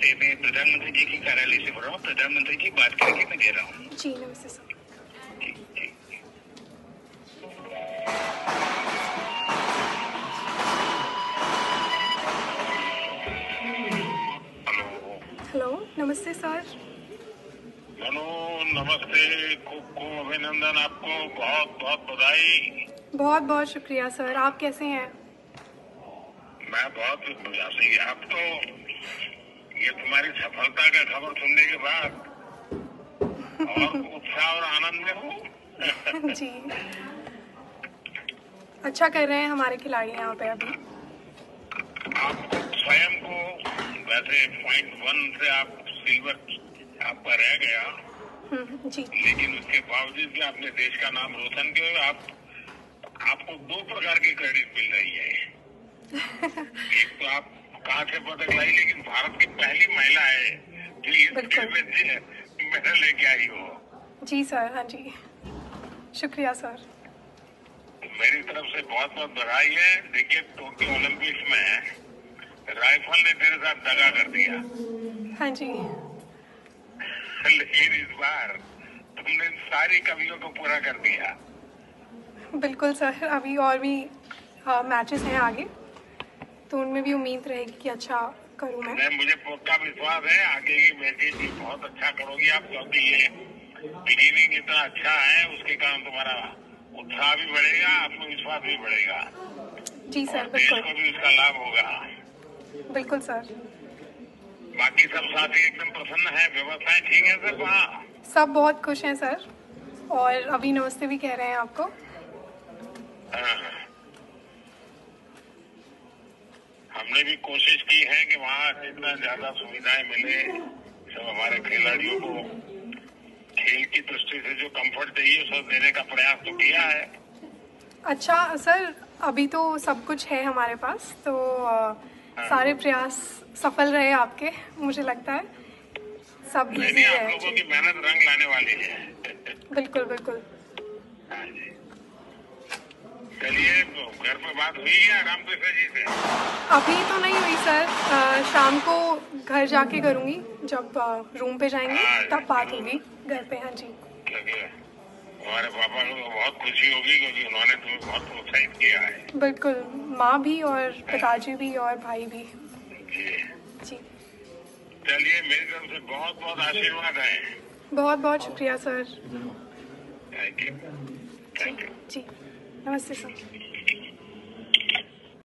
मैं प्रधानमंत्री जी की कार्यालय से बोल रहा हूँ। प्रधानमंत्री जी बात करके मैं दे रहा हूँ। जी नमस्ते सर। जी जी। हेलो। हेलो नमस्ते सर। हेलो नमस्ते। खूब अभिनंदन, आपको बहुत बहुत बधाई। बहुत बहुत शुक्रिया सर। आप कैसे हैं? मैं बहुत बढ़िया से। आप तो ये तुम्हारी सफलता का खबर सुनने के बाद और उत्साह और आनंद में हूँ। जी अच्छा कर रहे हैं हमारे खिलाड़ी यहाँ पे अभी। आप स्वयं को वैसे .1 से आप सिल्वर आपका रह गया, जी लेकिन उसके बावजूद भी आपने देश का नाम रोशन किया। आपको 2 प्रकार की क्रेडिट मिल रही है। एक तो आप कहाँ से पदक लाई, लेकिन भारत की पहली महिला है जो इस खेल में मेडल लेके आई हो। जी सर। हाँ जी शुक्रिया सर। मेरी तरफ से बहुत बहुत बधाई है। देखिए, टोक्यो ओलंपिक्स में राइफल ने तेरे साथ दगा कर दिया। हाँ जी लेकिन इस बार तुमने सारी कमियों को पूरा कर दिया। बिल्कुल सर। अभी और भी मैचेस हैं आगे, तो उनमें भी उम्मीद रहेगी कि अच्छा करूँ मैं। मुझे पक्का विश्वास है आगे की मैचेस भी बहुत अच्छा करोगी आप, क्योंकि ये बिगिनिंग इतना अच्छा है, उसके कारण तुम्हारा उत्साह भी बढ़ेगा, आत्मविश्वास भी बढ़ेगा। जी सर और देश को भी उसका लाभ होगा। बिल्कुल सर। बाकी सब साथी एकदम प्रसन्न है, व्यवस्थाएं ठीक है सर वहाँ? सब बहुत खुश हैं सर, और अभी नमस्ते भी कह रहे हैं आपको। हमने भी कोशिश की है कि वहाँ जितना ज्यादा सुविधाएं मिले सब हमारे खिलाड़ियों को, खेल की दृष्टि से जो कंफर्ट चाहिए सब देने का प्रयास तो किया है। अच्छा सर, अभी तो सब कुछ है हमारे पास, तो सारे प्रयास सफल रहे आपके, मुझे लगता है सब इजी है। आप लोगों की मेहनत रंग लाने वाली है। बिल्कुल बिल्कुल। हाँ जी। चलिए, घर पे बात हुई है रामकृष्ण जी से? अभी तो नहीं हुई सर, शाम को घर जाके करूँगी, जब रूम पे जाएंगे तब बात होगी घर पे। हाँ जी। हमारे पापा को बहुत खुशी होगी क्योंकि उन्होंने तुम्हें बहुत प्रोत्साहित किया है। बिल्कुल, माँ भी और पिताजी भी और भाई भी। जी जी चलिए, मेरी तरफ से बहुत बहुत आशीर्वाद है। बहुत बहुत शुक्रिया सर। Thank you. जी जी नमस्ते सर।